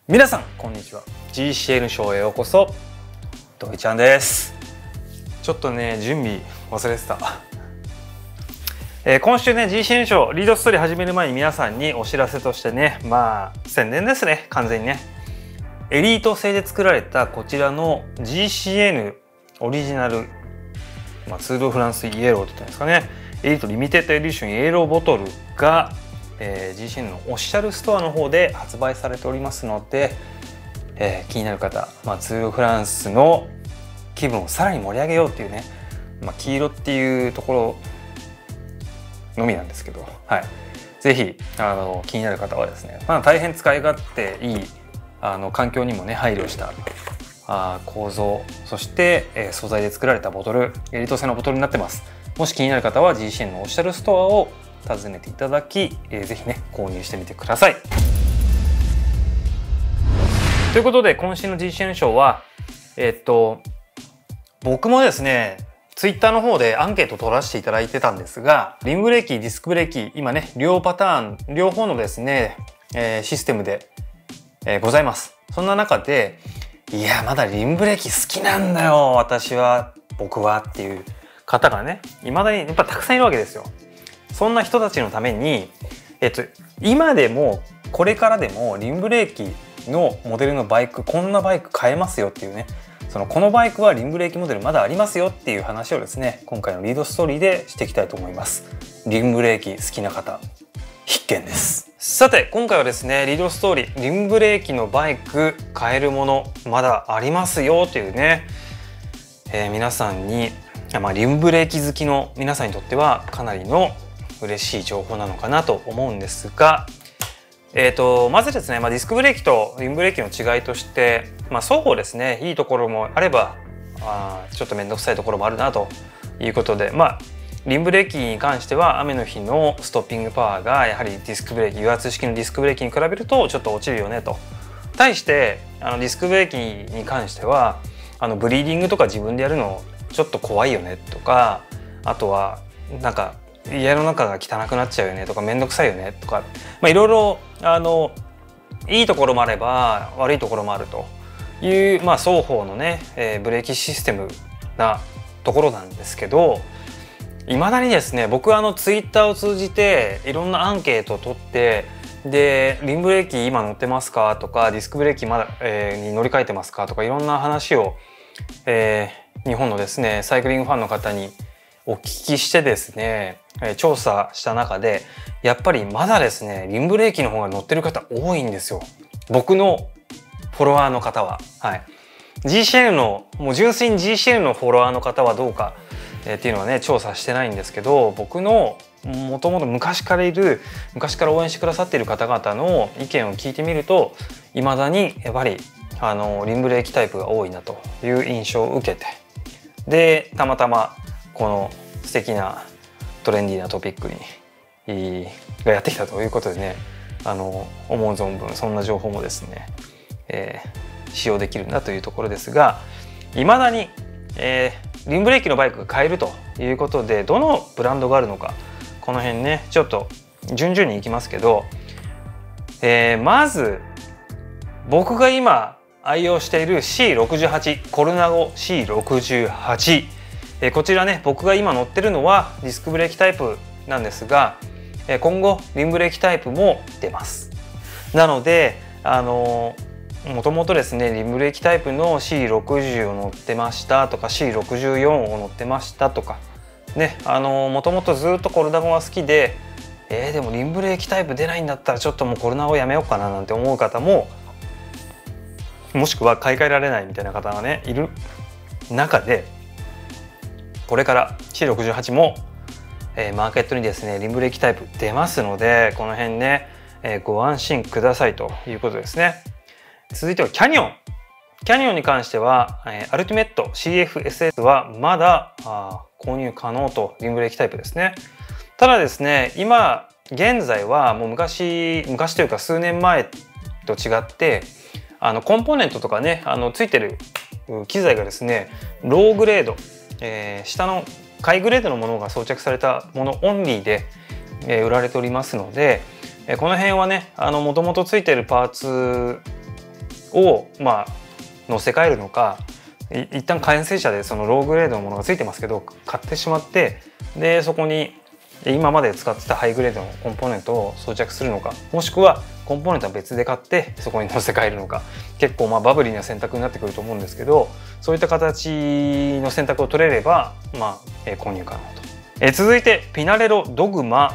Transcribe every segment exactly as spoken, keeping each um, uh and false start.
皆さんこんにちは。 ジーシーエヌ ショーへようこそ。土井ちゃんです。ちょっとね準備忘れてた、えー、今週ね ジーシーエヌ ショーリードストーリー始める前に皆さんにお知らせとしてね、まあ宣伝ですね。完全にねエリート製で作られたこちらの ジーシーエヌ オリジナル、まあ、ツール・フランスイエローって言うんですかね、エリートリミテッドエディションイエローボトルがえー、ジーシーエヌ のオフィシャルストアの方で発売されておりますので、えー、気になる方、まあ、ツール・フランスの気分をさらに盛り上げようっていうね、まあ、黄色っていうところのみなんですけど、はい、ぜひあの気になる方はですね、まあ、大変使い勝手いいあの環境にもね配慮したあ構造、そして、えー、素材で作られたボトル、エリート製のボトルになってます。もし気になる方は ジーシーエヌ のオフィシャルストアを訪ねていただき、えー、ぜひね購入してみてください。ということで今週の ジーシーエヌ ショーはえー、っと僕もですねツイッターの方でアンケート取らせていただいてたんですが、リムブレーキ、ディスクブレーキ、今ね両パターン両方のですね、えー、システムで、えー、ございます。そんな中でいやまだリムブレーキ好きなんだよ私は僕はっていう方がね未だにやっぱたくさんいるわけですよ。そんな人たちのために、えっと、今でもこれからでもリムブレーキのモデルのバイク、こんなバイク買えますよっていうね、そのこのバイクはリムブレーキモデルまだありますよっていう話をですね今回のリードストーリーでしていきたいと思います。リムブレーキ好きな方必見です。さて今回はですねリードストーリー、リムブレーキのバイク買えるものまだありますよというね、えー、皆さんに、まあ、リムブレーキ好きの皆さんにとってはかなりの嬉しい情報なのかなと思うんですが、えー、とまずですね、まあ、ディスクブレーキとリムブレーキの違いとして、まあ、双方ですねいいところもあればあちょっと面倒くさいところもあるなということで、まあリムブレーキに関しては雨の日のストッピングパワーがやはりディスクブレーキ、油圧式のディスクブレーキに比べるとちょっと落ちるよねと。対してあのディスクブレーキに関してはあのブリーディングとか自分でやるのちょっと怖いよねとか、あとはなんか家の中が汚くなっちゃうよねとか面倒くさいよねとか、まあ、いろいろあのいいところもあれば悪いところもあるという、まあ、双方のね、えー、ブレーキシステムなところなんですけど、いまだにですね僕はあのツイッターを通じていろんなアンケートを取って、でリムブレーキ今乗ってますかとかディスクブレーキまだ、えー、に乗り換えてますかとかいろんな話を、えー、日本のですねサイクリングファンの方にお聞きしてですね調査した中でやっぱりまだですねリムブレーキの方が乗ってる方多いんですよ。僕のフォロワーの方は、はい、ジーシーエヌ のもう純粋に ジーシーエヌ のフォロワーの方はどうか、えー、っていうのはね調査してないんですけど、僕のもともと昔からいる昔から応援してくださっている方々の意見を聞いてみるといまだにやっぱりあのリムブレーキタイプが多いなという印象を受けて、でたまたまこの素敵なトレンディーなトピックにがやってきたということでね、あの思う存分そんな情報もですね、えー、使用できるんだというところですが、いまだに、えー、リムブレーキのバイクが買えるということでどのブランドがあるのか、この辺ねちょっと順々にいきますけど、えー、まず僕が今愛用している シーろくじゅうはち コルナゴ シーろくじゅうはち、えー、こちらね僕が今乗ってるのはディスクブレーキタイプなんですが、えー、今後リムブレーキタイプも出ます。なのであのー、もともとですねリムブレーキタイプの シーろくじゅう を乗ってましたとか シーろくじゅうよん を乗ってましたとかね、あのー、もともとずっとコルナゴが好きで、えー、でもリムブレーキタイプ出ないんだったらちょっともうコルナゴやめようかななんて思う方も、もしくは買い替えられないみたいな方がねいる中で、これから シーろくじゅうはち も、えー、マーケットにですねリムブレーキタイプ出ますので、この辺ね、えー、ご安心くださいということですね。続いてはキャニオン。キャニオンに関しては、えー、アルティメット シーエフエスエス はまだあ購入可能とリムブレーキタイプですね。ただですね今現在はもう昔昔というか数年前と違ってあのコンポーネントとかねあのついてる機材がですねローグレード、えー、下のハイグレードのものが装着されたものオンリーで、えー、売られておりますので、えー、この辺はねもともとついてるパーツをまあ乗せ替えるのか、一旦完成車でそのローグレードのものがついてますけど買ってしまって、でそこに今まで使ってたハイグレードのコンポーネントを装着するのか、もしくはコンポーネントは別で買ってそこに乗せ替えるのか、結構まあバブリーな選択になってくると思うんですけど、そういった形の選択を取れればまあ、えー、購入可能と。えー、続いてピナレロドグマ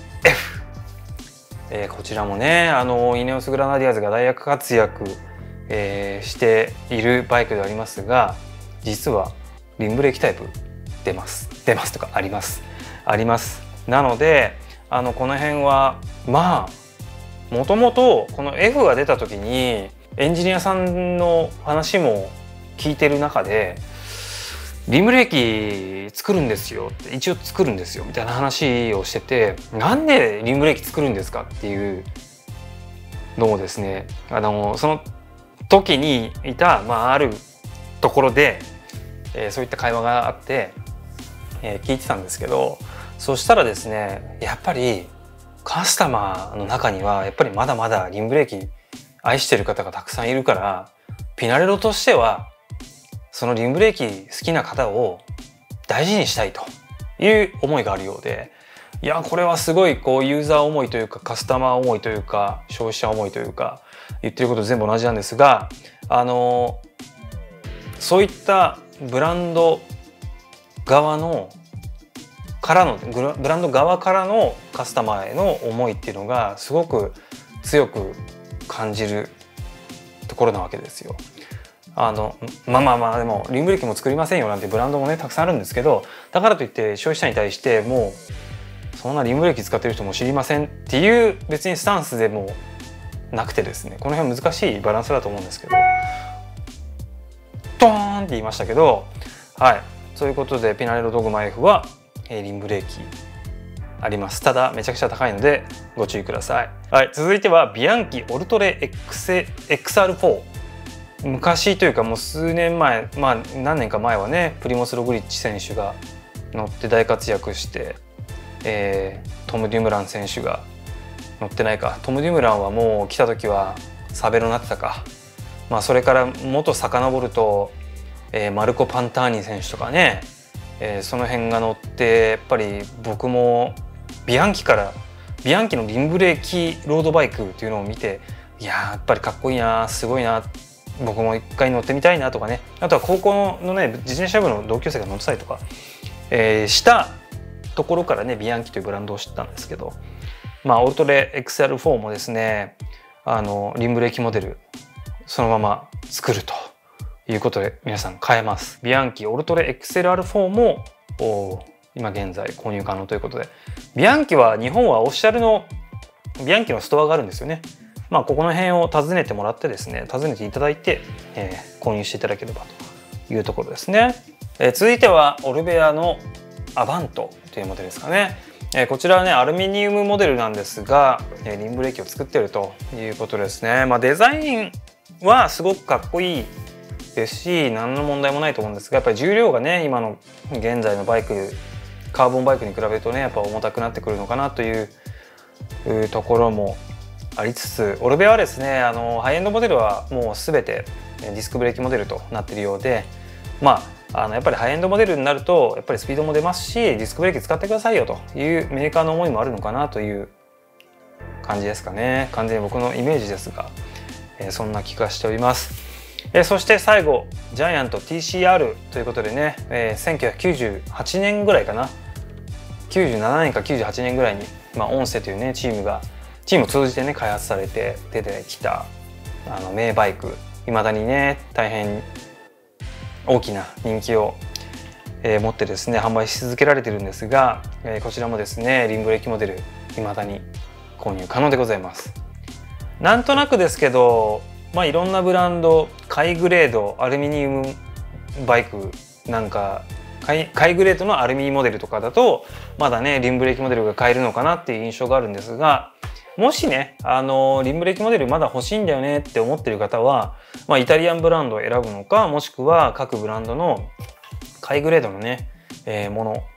F、えー、こちらもねあのイネオスグラナディアーズが大活躍、えー、しているバイクでありますが、実はリンブレーキタイプ出ます出ますとかありますあります。なのであのこの辺はまあもともとこの F が出た時にエンジニアさんの話も聞いてる中で、リムブレーキ作るんですよって一応作るんですよみたいな話をしてて、なんでリムブレーキ作るんですかっていうのをですね、あのその時にいた、まあ、あるところで、えー、そういった会話があって、えー、聞いてたんですけど、そしたらですね、やっぱりカスタマーの中にはやっぱりまだまだリムブレーキ愛してる方がたくさんいるから、ピナレロとしてはそのリムブレーキ好きな方を大事にしたいという思いがあるようで、いやこれはすごいこうユーザー思いというかカスタマー思いというか消費者思いというか言ってること全部同じなんですが、あのそういったブランド側のからのブランド側からのカスタマーへの思いっていうのがすごく強く感じるところなわけですよ。あのまあまあまあでもリムブレーキも作りませんよなんてブランドもねたくさんあるんですけど、だからといって消費者に対してもうそんなリムブレーキ使ってる人も知りませんっていう別にスタンスでもなくてですね、この辺難しいバランスだと思うんですけど、ドーンって言いましたけど、はい、そういうことでピナレロドグマ F はリムブレーキあります。ただめちゃくちゃ高いのでご注意ください。はい、続いてはビアンキオルトレ エックスエールフォー。昔というかもう数年前、まあ何年か前はねプリモス・ログリッチ選手が乗って大活躍して、えー、トム・デュムラン選手が乗ってないか、トム・デュムランはもう来た時はサベロになってたか、まあそれからもっと遡ると、えー、マルコ・パンターニ選手とかね、えー、その辺が乗って、やっぱり僕もビアンキからビアンキのリムブレーキロードバイクっていうのを見て、いややっぱりかっこいいな、すごいな、僕も一回乗ってみたいなとかね、あとは高校のね自転車部の同級生が乗ってたりとか、えー、したところからねビアンキというブランドを知ったんですけど、まあオルトレ エックスエールフォー もですね、あのリムブレーキモデルそのまま作るということで皆さん買えます。ビアンキオルトレ エックスエールアールフォー も今現在購入可能ということで、ビアンキは日本はオフィシャルのビアンキのストアがあるんですよね。まあここの辺を訪ねてもらってですね、訪ねていただいて、えー、購入していただければというところですね。えー、続いてはオルベアのアバントというモデルですかね。えー、こちらはねアルミニウムモデルなんですが、えー、リムブレーキを作っているということですね。まあデザインはすごくかっこいいですし何の問題もないと思うんですが、やっぱり重量がね今の現在のバイクカーボンバイクに比べるとねやっぱ重たくなってくるのかなというところもありつつ、オルベアはですねあのハイエンドモデルはもう全てディスクブレーキモデルとなっているようで、まああのやっぱりハイエンドモデルになるとやっぱりスピードも出ますしディスクブレーキ使ってくださいよというメーカーの思いもあるのかなという感じですかね。完全に僕のイメージですが、えー、そんな気がしております。えー、そして最後ジャイアント ティーシーアール ということでね、えー、せんきゅうひゃくきゅうじゅうはちねんぐらいかな、きゅうじゅうななねんかきゅうじゅうはちねんぐらいに、まあ、オンセというねチームがチームを通じてね開発されて出てきたあの名バイク、いまだにね大変大きな人気を、えー、持ってですね販売し続けられてるんですが、えー、こちらもですねリムブレーキモデルいまだに購入可能でございます。なんとなくですけど、まあ、いろんなブランドハイグレードアルミニウムバイクなんかハイグレードのアルミモデルとかだとまだねリムブレーキモデルが買えるのかなっていう印象があるんですが、もしねあのリムブレーキモデルまだ欲しいんだよねって思ってる方は、まあ、イタリアンブランドを選ぶのか、もしくは各ブランドのハイグレードのね、えー、もの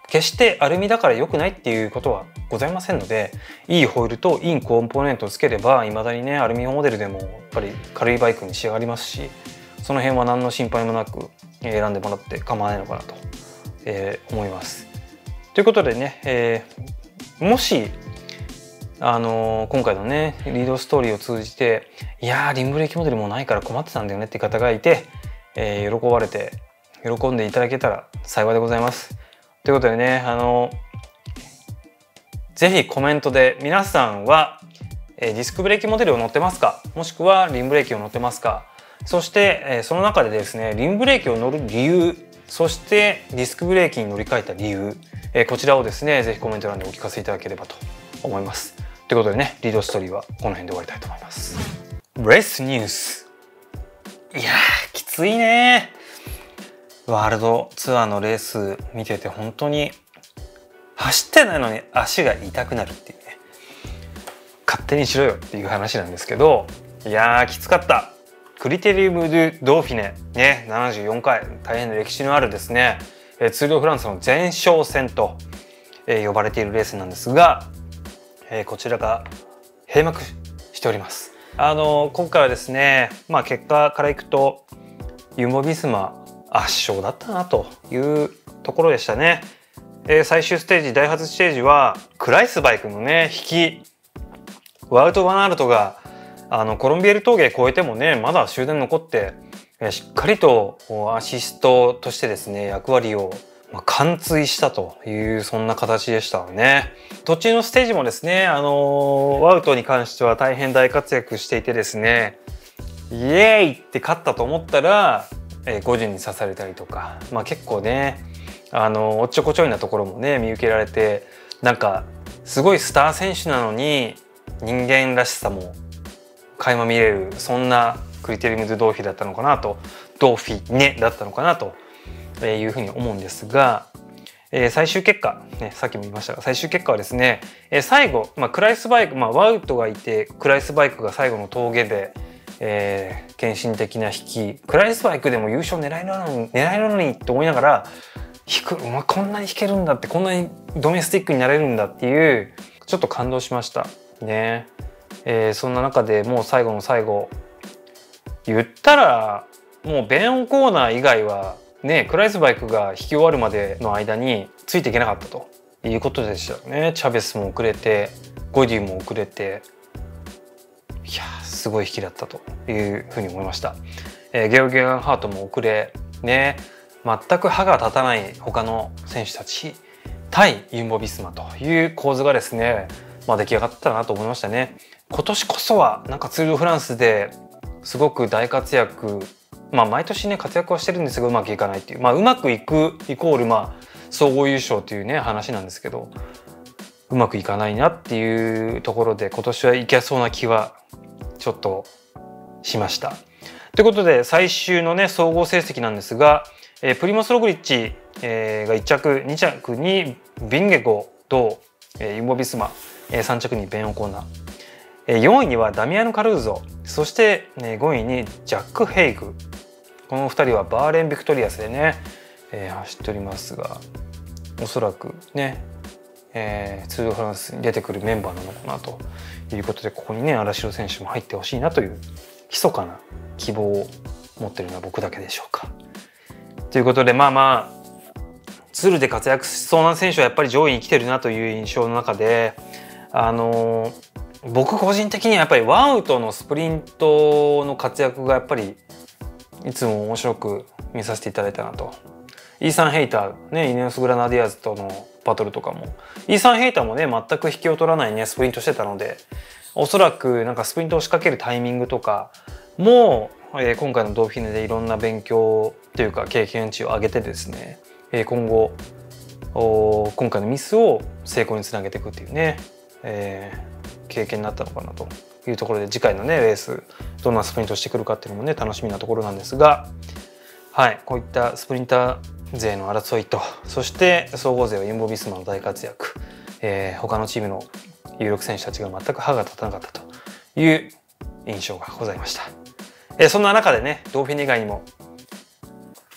決してアルミだから良くないっていうことはございませんので、いいホイールといいコンポーネントをつければ未だにねアルミモデルでもやっぱり軽いバイクに仕上がりますし、その辺は何の心配もなく選んでもらって構わないのかなと、えー、思います。ということでね、えー、もしあのー、今回のねリードストーリーを通じていやーリンブレーキモデルもうないから困ってたんだよねって方がいて、えー、喜ばれて喜んでいただけたら幸いでございます。ということでね、あのぜひコメントで皆さんは、えー、ディスクブレーキモデルを乗ってますか、もしくはリンブレーキを乗ってますか、そして、えー、その中でですねリンブレーキを乗る理由、そしてディスクブレーキに乗り換えた理由、えー、こちらをですねぜひコメント欄でお聞かせいただければと思います。ということでね、リードストーリーはこの辺で終わりたいと思います。レースニュース。いやーきついね。ワールドツアーのレース見てて本当に走ってないのに足が痛くなるっていうね、勝手にしろよっていう話なんですけど、いやーきつかった。クリテリウム・ドゥ・ドーフィネね、ななじゅうよんかい、大変な歴史のあるですねツール・ド・フランスの前哨戦と呼ばれているレースなんですが、こちらが閉幕しております。あの今回はですね、まあ結果からいくとユンボ・ビスマ圧勝だったなというところでしたね。えー、最終ステージ、第8ステージはクライスバイクのね引き、ワウト・バナアルトがあのコロンビエル峠越えてもねまだ終電残って、えー、しっかりとアシストとしてですね役割を、まあ、完遂したというそんな形でしたね。途中のステージもですね、あのー、ワウトに関しては大変大活躍していてですね、イエーイって勝ったと思ったらごじゅうに刺されたりとか、まあ、結構ねあのおっちょこちょいなところもね見受けられて、なんかすごいスター選手なのに人間らしさも垣間見れる、そんなクリテリウム・ドゥ・ドーフィだったのかなと、ドーフィネだったのかなというふうに思うんですが、えー、最終結果、ね、さっきも言いましたが最終結果はですね、えー、最後、まあ、クライスバイク、まあ、ワウトがいてクライスバイクが最後の峠でえー、献身的な引き、クライスバイクでも優勝狙えるのに狙えるのにって思いながら引く、まあ、こんなに引けるんだって、こんなにドメスティックになれるんだっていうちょっと感動しましたね。えー、そんな中でもう最後の最後言ったらもう弁音コーナー以外はねクライスバイクが引き終わるまでの間についていけなかったということでしたよね。チャベスも遅れてゴディも遅れて、いやすごい引きだったというふうに思いました。えー、ゲオ・ゲガンハートも遅れね、全く歯が立たない他の選手たち対ユンボ・ビスマという構図がですね、まあ、出来上がったなと思いましたね。今年こそはなんかツール・ド・フランスですごく大活躍、まあ毎年ね活躍はしてるんですがうまくいかないっていう、まあうまくいくイコールまあ総合優勝というね話なんですけど、うまくいかないなっていうところで今年はいけそうな気はちょっとしました。ということで最終のね総合成績なんですが、えー、プリモス・ログリッチ、えー、がいっ着、に着にビンゲゴと、えー、ユンボ・ビスマ、えー、さん着にベン・オコーナー、えー、よんいにはダミアノ・カルーゾ、そして、えー、ごいにジャック・ヘイグ、このふたりはバーレン・ビクトリアスでね、えー、走っておりますが、おそらくねえー、ツール・ド・フランスに出てくるメンバーなのかなということで、ここにね荒城選手も入ってほしいなという密かな希望を持っているのは僕だけでしょうか。ということでまあまあツールで活躍しそうな選手はやっぱり上位に来てるなという印象の中で、あのー、僕個人的にはやっぱりワウトのスプリントの活躍がやっぱりいつも面白く見させていただいたなと。イーサン・ヘイターね、イネオス・グラナディアーズとのバトルとかもイーサン・ヘイターもね全く引きを取らないねスプリントしてたので、おそらくなんかスプリントを仕掛けるタイミングとかも、えー、今回のドーフィネでいろんな勉強というか経験値を上げてですね、えー、今後今回のミスを成功につなげていくっていうね、えー、経験になったのかなというところで、次回のねレースどんなスプリントをしてくるかっていうのもね楽しみなところなんですが、はい、こういったスプリンター勢の争いと、そして総合勢はユンボ・ビスマの大活躍、えー、他のチームの有力選手たちが全く歯が立たなかったという印象がございました。えー、そんな中でねドーフィン以外にも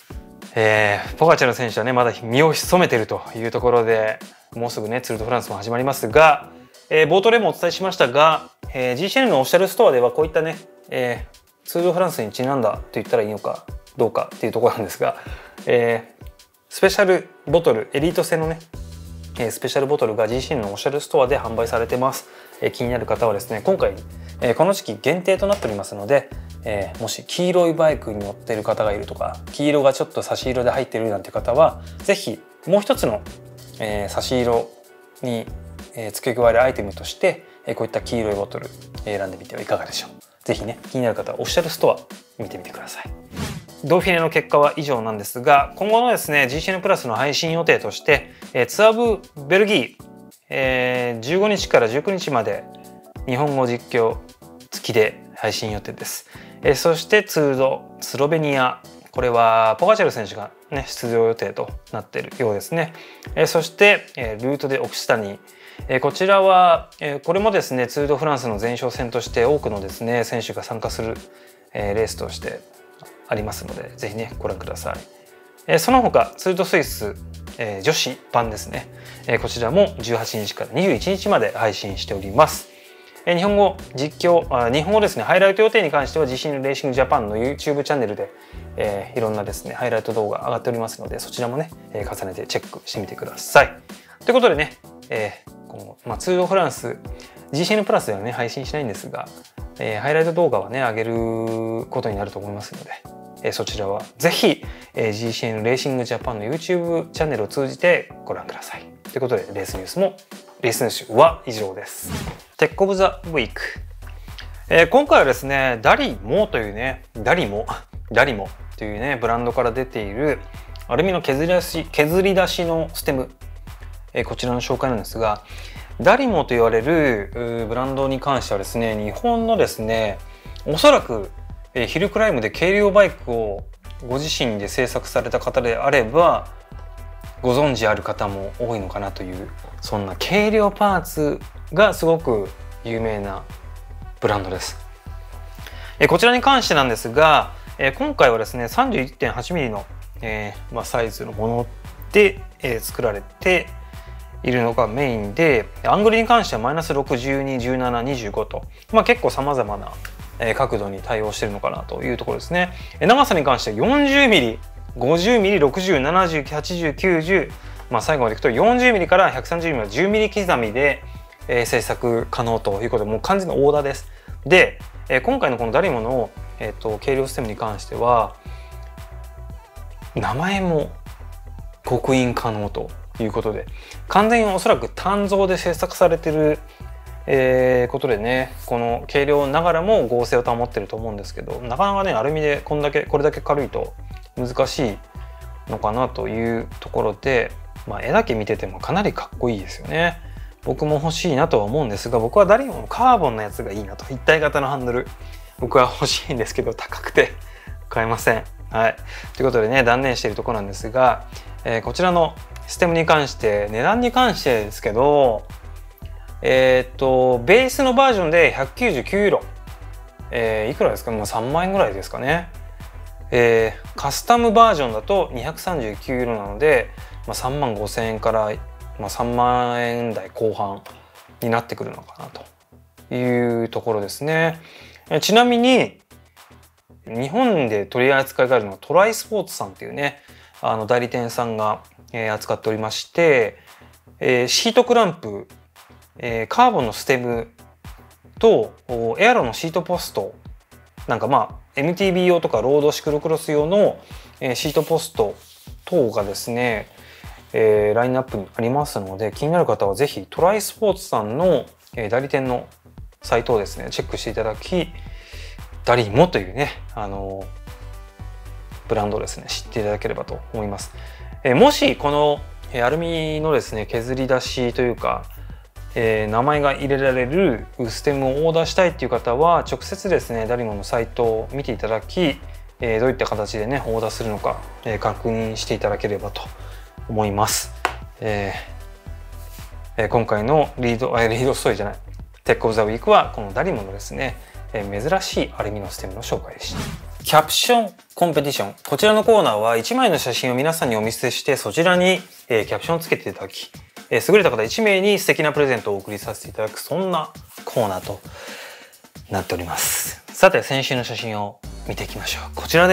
えー、ポガチャル選手はねまだ身を潜めているというところで、もうすぐねツール・ド・フランスも始まりますが、えー、冒頭でもお伝えしましたが、えー、ジーシーエヌ のオフィシャルストアではこういったね、えー、ツール・ド・フランスにちなんだと言ったらいいのかどうかっていうところなんですが、えー、スペシャルボトルエリート製のねスペシャルボトルが ジーシーエヌ のオフィシャルストアで販売されてます。え気になる方はですね今回、えこの時期限定となっておりますので、えもし黄色いバイクに乗っている方がいるとか、黄色がちょっと差し色で入っているなんて方は是非もう一つの、え差し色に、え付け加えるアイテムとして、えこういった黄色いボトル選んでみてはいかがでしょう。是非ね気になる方はオフィシャルストア見てみてください。ドーフィネの結果は以上なんですが、今後のですね ジーシーエヌ プラスの配信予定として、えー、ツアーブベルギー、えー、じゅうごにちからじゅうくにちまで日本語実況付きで配信予定です。えー、そしてツードスロベニア、これはポガチャル選手がね出場予定となっているようですね。えー、そして、えー、ルートでオクシタニー、えー、こちらは、えー、これもですねツール・ド・フランスの前哨戦として多くのですね選手が参加する、えー、レースとしてありますので、ぜひねご覧ください。えー、その他ツール・ド・スイス、えー、女子版ですね、えー、こちらもじゅうはちにちからにじゅういちにちまで配信しております。えー、日本語実況あ日本語ですねハイライト予定に関しては ジーシーエヌ レーシングジャパンの YouTube チャンネルで、えー、いろんなですねハイライト動画上がっておりますので、そちらもね、えー、重ねてチェックしてみてください。ということでね、えーこのまあ、ツール・ド・フランス ジーシーエヌ プラスではね配信しないんですが、えー、ハイライト動画はね上げることになると思いますので、えー、そちらはぜひ、えー、ジーシーエヌ レーシングジャパンの YouTube チャンネルを通じてご覧ください。ということでレースニュースもレースニュースは以上です。テックオブザウィーク、えー、今回はですねダリモというねダリモダリモというねブランドから出ているアルミの削り出し削り出しのステム、えー、こちらの紹介なんですが、ダリモと言われるブランドに関してはですね日本のですねおそらくえヒルクライムで軽量バイクをご自身で制作された方であればご存知ある方も多いのかなという、そんな軽量パーツがすごく有名なブランドです。えこちらに関してなんですが、え今回はですね さんじゅういってんはちミリ の、えーまあ、サイズのもので、えー、作られているのがメインで、アングルに関してはマイナスろく、じゅうに、じゅうなな、にじゅうごと、まあ、結構さまざまな角度に対応しているのかなというところですね。長さに関しては よんじゅうミリ、ごじゅうミリ、ろくじゅう、ななじゅう、はちじゅう、きゅうじゅう、まあ、最後までいくとよんじゅうミリからひゃくさんじゅうミリはじゅうミリ刻みで、えー、制作可能ということで、もう完全にオーダーです。で、えー、今回のこのダリモの、えー、と軽量ステムに関しては名前も刻印可能ということで、完全におそらく単造で制作されてるえー、ことでね、この軽量ながらも合成を保ってると思うんですけど、なかなかねアルミでこんだけこれだけ軽いと難しいのかなというところで、まあ、絵だけ見ててもかなりかっこいいですよね。僕も欲しいなとは思うんですが、僕はダリモのカーボンのやつがいいなと。一体型のハンドル僕は欲しいんですけど高くて買えません。はい、ということでね断念しているところなんですが、えー、こちらのステムに関して値段に関してですけど、えー、っとベースのバージョンでひゃくきゅうじゅうきゅうユーロ、えー、いくらですか、もうさんまんえんぐらいですかね。えー、カスタムバージョンだとにひゃくさんじゅうきゅうユーロなので、まあ、さんまんごせんえんから、まあ、さんまんえん台後半になってくるのかなというところですね。えー、ちなみに日本で取り扱いがあるのはトライスポーツさんっていうねあの代理店さんが、えー、扱っておりまして、えー、シートクランプ、えー、カーボンのステムとエアロのシートポストなんかまあ エムティービー 用とかロードシクロクロス用の、えー、シートポスト等がですね、えー、ラインナップにありますので、気になる方はぜひトライスポーツさんの、えー、代理店のサイトをですねチェックしていただき、ダリモというねあのブランドをですね知っていただければと思います。えー、もしこのアルミのですね削り出しというか、えー、名前が入れられるステムをオーダーしたいっていう方は直接ですねダリモのサイトを見ていただき、えー、どういった形でねオーダーするのか、えー、確認していただければと思います。えーえー、今回のリードリードストーリーじゃないテックオブザウィークはこのダリモのですね、えー、珍しいアルミのステムの紹介でした。キャプションコンペティション。こちらのコーナーはいちまいの写真を皆さんにお見せして、そちらに、えー、キャプションをつけていただき、えー、優れた方いちめいに素敵なプレゼントをお送りさせていただく、そんなコーナーとなっております。さて、先週の写真を見ていきましょう。こちらです。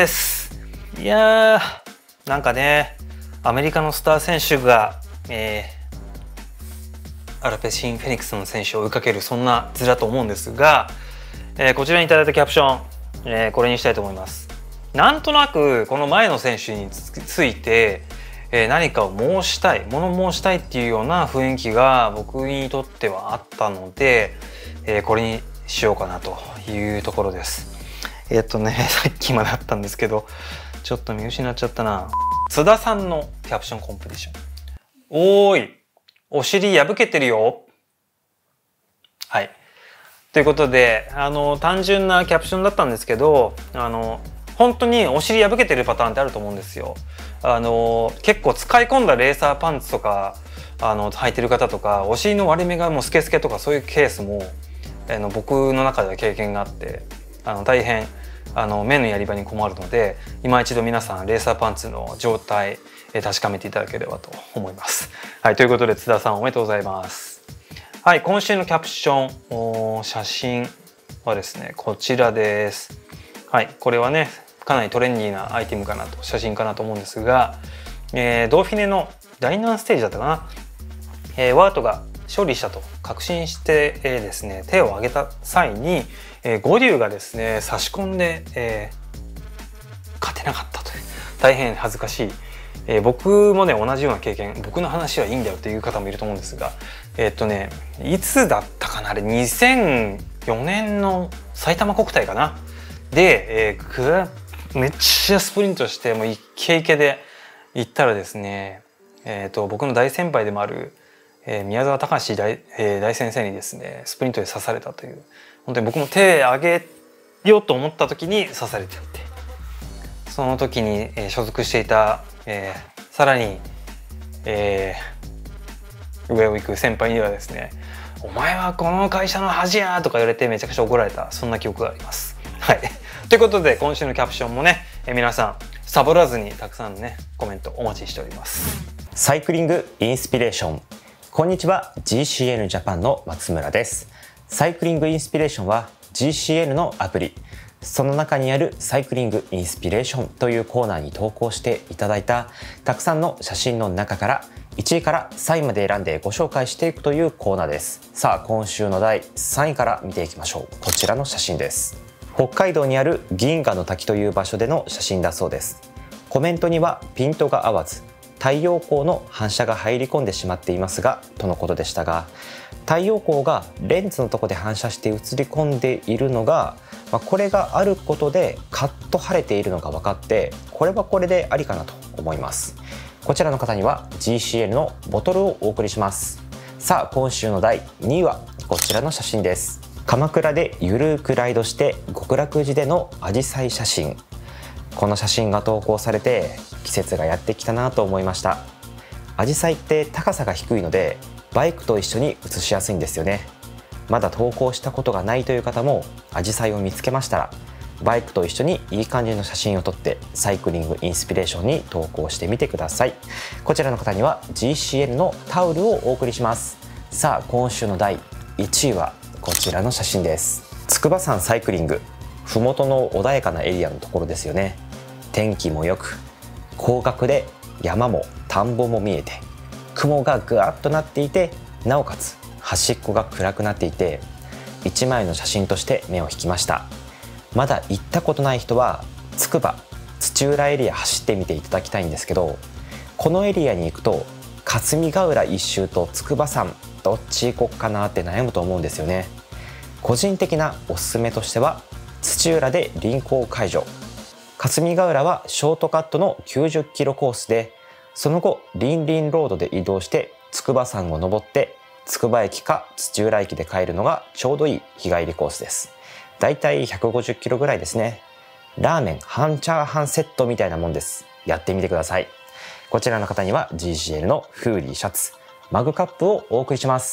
いやー、なんかね、アメリカのスター選手が、えー、アルペシン・フェニックスの選手を追いかける、そんな図だと思うんですが、えー、こちらにいただいたキャプション、えー、これにしたいと思います。なんとなくこの前の選手について、えー、何かを申したい、物申したいっていうような雰囲気が僕にとってはあったので、えー、これにしようかなというところです。えー、っとね、さっきまであったんですけど、ちょっと見失っちゃったな。津田さんのキャプションコンペティション。おーい、お尻破けてるよ。はい。ということで、あの、単純なキャプションだったんですけど、あの、本当にお尻破けてるパターンってあると思うんですよ。あの結構使い込んだレーサーパンツとかあの履いてる方とか、お尻の割れ目がもうスケスケとか、そういうケースもあの僕の中では経験があって、あの大変あの目のやり場に困るので、今一度皆さんレーサーパンツの状態確かめていただければと思います。はい、ということで津田さんおめでとうございます。はい、今週のキャプション写真はですね、こちらです。はい、これはねかなりトレンディーなアイテムかなと、写真かなと思うんですが、えー、ドーフィネの第ななステージだったかな、えー、ワートが勝利したと確信して、えー、ですね手を挙げた際に、えー、ゴリュウがですね差し込んで、えー、勝てなかったという、大変恥ずかしい、えー、僕もね同じような経験、僕の話はいいんだよという方もいると思うんですが、えー、っとねいつだったかな、あれにせんよねんの埼玉国体かなで、えー、めっちゃスプリントして、もうイケイケで行ったらですね、えー、と僕の大先輩でもある、えー、宮沢隆大、えー、大先生にですねスプリントで刺されたという、本当に僕も手上げようと思った時に刺されていて、その時に、えー、所属していた、えー、さらに、えー、上を行く先輩にはですね「お前はこの会社の恥や!」とか言われてめちゃくちゃ怒られた、そんな記憶があります。はい。ということで今週のキャプションもね、え皆さんサボらずにたくさんのねコメントお待ちしております。 サイクリングインスピレーション。こんにちは、 ジーシーエヌ ジャパンの松村です。サイクリングインスピレーションは ジーシーエヌ のアプリ、その中にあるサイクリングインスピレーションというコーナーに投稿していただいたたくさんの写真の中からいちいからさんいまで選んでご紹介していくというコーナーです。さあ今週のだいさんいから見ていきましょう。こちらの写真です。北海道にある銀河の滝という場所での写真だそうです。コメントにはピントが合わず太陽光の反射が入り込んでしまっていますがとのことでしたが、太陽光がレンズのとこで反射して映り込んでいるのが、まあ、これがあることでカッと晴れているのが分かって、これはこれでありかなと思います。こちらの方には ジーシーエヌ のボトルをお送りします。さあ今週のだいにいはこちらの写真です。鎌倉でゆるくライドして極楽寺でのアジサイ写真。この写真が投稿されて季節がやってきたなと思いました。アジサイって高さが低いのでバイクと一緒に写しやすいんですよね。まだ投稿したことがないという方もアジサイを見つけましたらバイクと一緒にいい感じの写真を撮ってサイクリングインスピレーションに投稿してみてください。こちらの方には ジーシーエヌ のタオルをお送りします。さあ今週のだいいちいはこちらの写真です。筑波山サイクリング、麓の穏やかなエリアのところですよね。天気も良く広角で山も田んぼも見えて雲がぐわっとなっていて、なおかつ端っこが暗くなっていていちまいの写真として目を引きました。まだ行ったことない人は筑波土浦エリア走ってみていただきたいんですけど、このエリアに行くと霞ヶ浦一周と筑波山どっち行こっかなって悩むと思うんですよね。個人的なおすすめとしては土浦で臨港解除、霞ヶ浦はショートカットのきゅうじゅっキロコースで、その後林林ロードで移動して筑波山を登ってつくば駅か土浦駅で帰るのがちょうどいい日帰りコースです。だいたいひゃくごじゅっキロぐらいですね。ラーメン半チャーハンセットみたいなもんです。やってみてください。こちらの方には ジーシーエル のフーリーシャツ、マグカップをお送りします。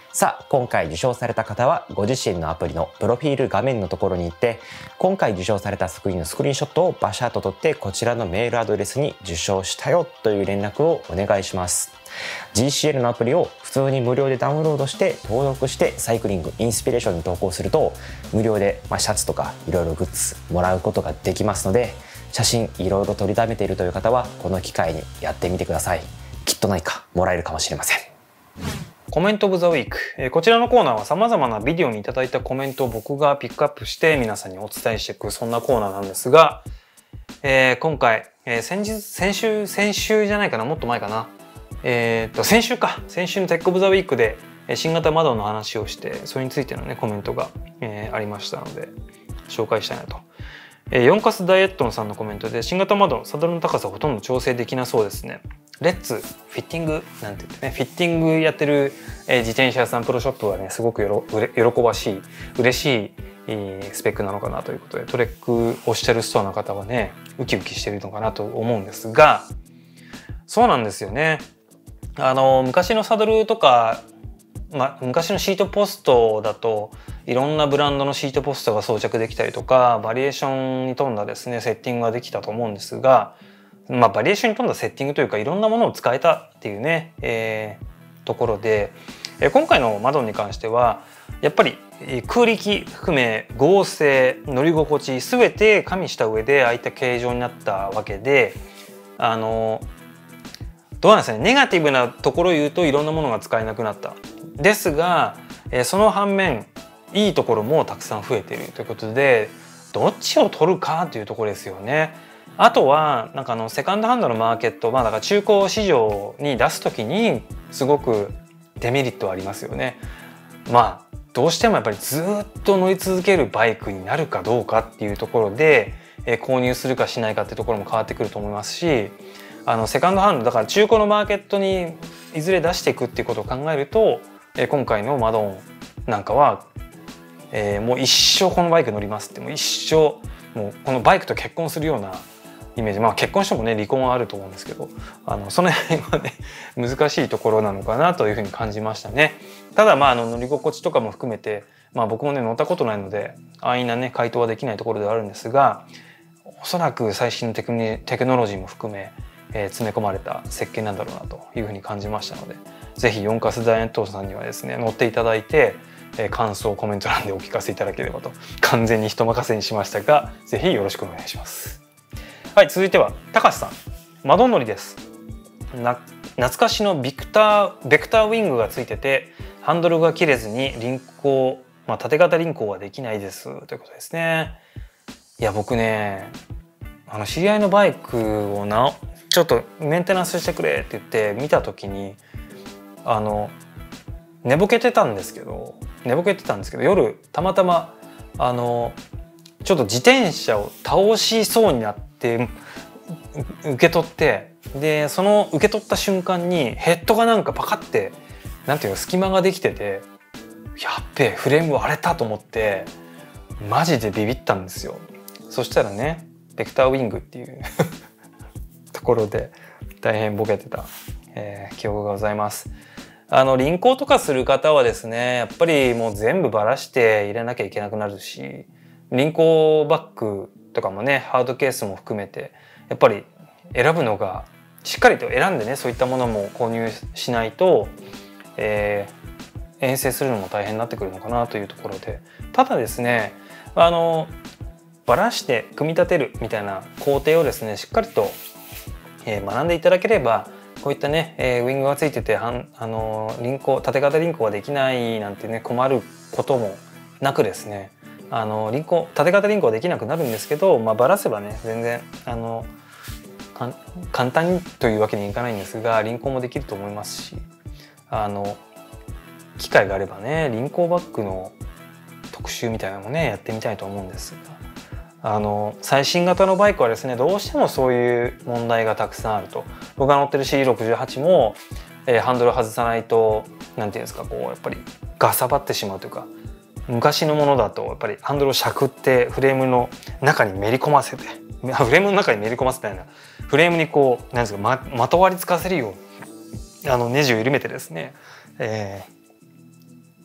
さあ、今回受賞された方はご自身のアプリのプロフィール画面のところに行って、今回受賞された作品のスクリーンショットをバシャッと撮って、こちらのメールアドレスに受賞したよという連絡をお願いします。ジーシーエル のアプリを普通に無料でダウンロードして登録してサイクリングインスピレーションに投稿すると、無料でまあシャツとかいろいろグッズもらうことができますので、写真いろいろ撮りためているという方はこの機会にやってみてください。きっと何かもらえるかもしれません。 コメントオブザウィーク、えー、こちらのコーナーは様々なビデオにいただいたコメントを僕がピックアップして皆さんにお伝えしていく、そんなコーナーなんですが、えー、今回、えー、先日先週先週じゃないかな、もっと前かな、えー、っと先週か先週のテックオブザウィークで新型窓の話をして、それについてのねコメントが、えー、ありましたので紹介したいなと。えー、ヨンカスダイエットのさんのコメントで、新型窓サドルの高さほとんど調整できなそうですね。レッツフィッティングなんて言ってね、フィッティングやってる、えー、自転車屋さんプロショップはねすごくよろ喜ばしい嬉しい、えー、スペックなのかなということで、トレックをしてるストアの方はねウキウキしてるのかなと思うんですが、そうなんですよね。あの昔のサドルとか、ま、昔のシートポストだといろんなブランドのシートポストが装着できたりとか、バリエーションに富んだですねセッティングができたと思うんですが、まあバリエーションに富んだセッティングというかいろんなものを使えたっていうね、えー、ところで、えー、今回の窓に関してはやっぱり空力含め剛性乗り心地全て加味した上でああいった形状になったわけで、あのどうなんですかね、ネガティブなところを言うといろんなものが使えなくなったですが、えー、その反面いいところもたくさん増えているということで、どっちを取るかというところですよね。あとはなんかあのセカンドハンドのマーケット、まあだから中古市場に出すときにすごくデメリットはありますよね。まあどうしてもやっぱりずっと乗り続けるバイクになるかどうかっていうところで、えー、購入するかしないかっていうところも変わってくると思いますし、あのセカンドハンドだから中古のマーケットにいずれ出していくっていうことを考えると、えー、今回のマドンなんかは、えー、もう一生このバイク乗りますって、もう一生もうこのバイクと結婚するようなイメージ、まあ結婚してもね離婚はあると思うんですけど、あのその辺はね難しいところなのかなというふうに感じましたね。ただまああの乗り心地とかも含めて、まあ僕もね乗ったことないので安易なね回答はできないところではあるんですが、おそらく最新のテクニテクノロジーも含め、えー、詰め込まれた設計なんだろうなというふうに感じましたので、ぜひヨンカスダイエットさんにはですね乗っていただいて、えー、感想コメント欄でお聞かせいただければと。完全に人任せにしましたが、ぜひよろしくお願いします。はい、続いては高橋さん、窓乗りです。な懐かしのビクターベクターウィングがついててハンドルが切れずに輪行、まあ、縦型輪行はできないですということですね。いや僕ね、あの知り合いのバイクをなちょっとメンテナンスしてくれって言って見た時に、あの寝ぼけてたんですけど寝ぼけてたんですけど夜たまたまあのちょっと自転車を倒しそうになって受け取って、でその受け取った瞬間にヘッドがなんかパカってなんていうの隙間ができてて、やっべえフレーム割れたと思ってマジでビビったんですよ。そしたらねベクターウィングっていうところで大変ボケてた、えー、記憶がございます。あの輪行とかする方はですね、やっぱりもう全部ばらして入れなきゃいけなくなるし、輪行バッグとかもねハードケースも含めてやっぱり選ぶのがしっかりと選んでね、そういったものも購入しないと、えー、遠征するのも大変になってくるのかなというところで、ただですね、あのバラして組み立てるみたいな工程をですねしっかりと、えー、学んでいただければ、こういったね、えー、ウィングがついててはんあの輪行縦型輪行ができないなんてね困ることもなくですね、あの輪行縦型輪行はできなくなるんですけど、まあ、バラせばね全然あの簡単にというわけにいかないんですが、輪行もできると思いますし、あの機会があればね輪行バッグの特集みたいなのもねやってみたいと思うんですが、あの最新型のバイクはですねどうしてもそういう問題がたくさんあると。僕が乗ってる シーろくじゅうはち も、えー、ハンドル外さないとなんていうんですか、こうやっぱりガサバってしまうというか、昔のものだとやっぱりハンドルをしゃくってフレームの中にめり込ませてフレームの中にめり込ませたようなフレームにこうなんですか、ま、まとわりつかせるようにあのネジを緩めてですね、えー、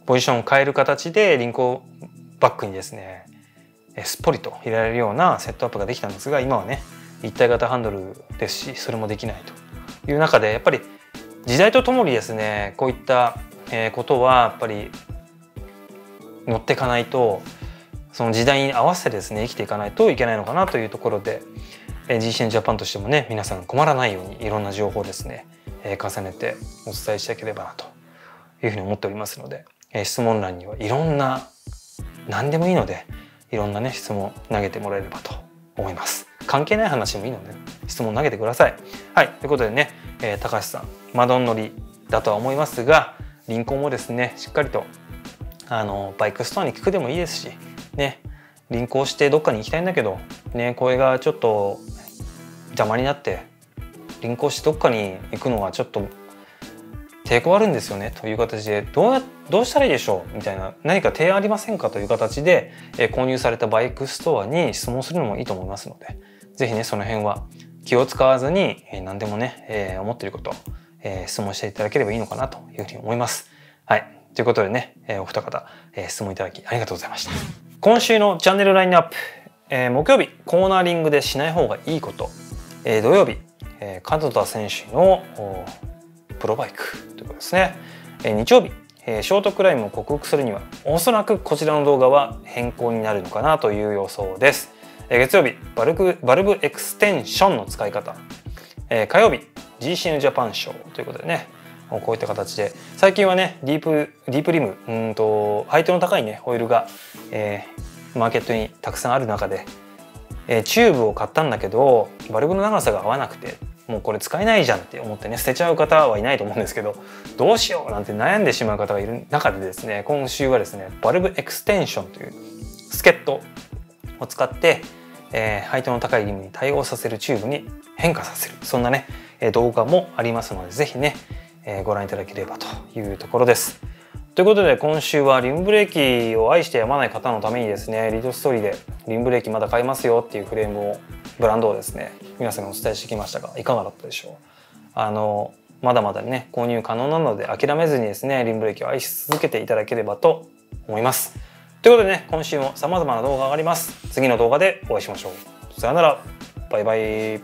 ポジションを変える形でリンクをバックにですねすっぽりと入れられるようなセットアップができたんですが、今はね一体型ハンドルですし、それもできないという中で、やっぱり時代とともにですねこういったことはやっぱり乗っていかないと、その時代に合わせてですね生きていかないといけないのかなというところで、 ジーシーエヌ ジャパンとしてもね、皆さん困らないようにいろんな情報をですね重ねてお伝えしていければなというふうに思っておりますので、質問欄にはいろんな、何でもいいのでいろんなね質問投げてもらえればと思います。関係ない話もいいので質問投げてください。はい、ということでね、えー、高橋さんマドン乗りだとは思いますが、リンコンもですねしっかりとあのバイクストアに聞くでもいいですしね、リンクをしてどっかに行きたいんだけどね、これがちょっと邪魔になってリンクをしてどっかに行くのがちょっと抵抗あるんですよねという形で、どうやどうしたらいいでしょうみたいな、何か提案ありませんかという形で、えー、購入されたバイクストアに質問するのもいいと思いますので、ぜひねその辺は気を使わずに、えー、何でもね、えー、思っていること、えー、質問していただければいいのかなというふうに思います。はい、ということでね、えー、お二方、えー、質問いただきありがとうございました。今週のチャンネルラインナップ、えー、木曜日コーナーリングでしない方がいいこと、えー、土曜日、えー、門田選手のプロバイクということですね。えー、日曜日、えー、ショートクライムを克服するにはおそらくこちらの動画は変更になるのかなという予想です。えー、月曜日バルブ、バルブエクステンションの使い方、えー、火曜日 ジーシーエヌ ジャパンショーということでね、こういった形で最近はねディープディープリムうんと配当の高いねホイールが、えー、マーケットにたくさんある中で、えー、チューブを買ったんだけどバルブの長さが合わなくてもうこれ使えないじゃんって思ってね捨てちゃう方はいないと思うんですけど、どうしようなんて悩んでしまう方がいる中でですね、今週はですねバルブエクステンションという助っ人を使って、えー、配当の高いリムに対応させるチューブに変化させる、そんなね動画もありますので、ぜひねえー、ご覧いただければというところです。ということで今週はリムブレーキを愛してやまない方のためにですね、リードストーリーでリムブレーキまだ買えますよっていうフレームをブランドをですね皆さんにお伝えしてきましたが、いかがだったでしょう。あのまだまだね購入可能なので諦めずにですねリムブレーキを愛し続けていただければと思います。ということでね、今週も様々な動画があります。次の動画でお会いしましょう。さよなら、バイバイ。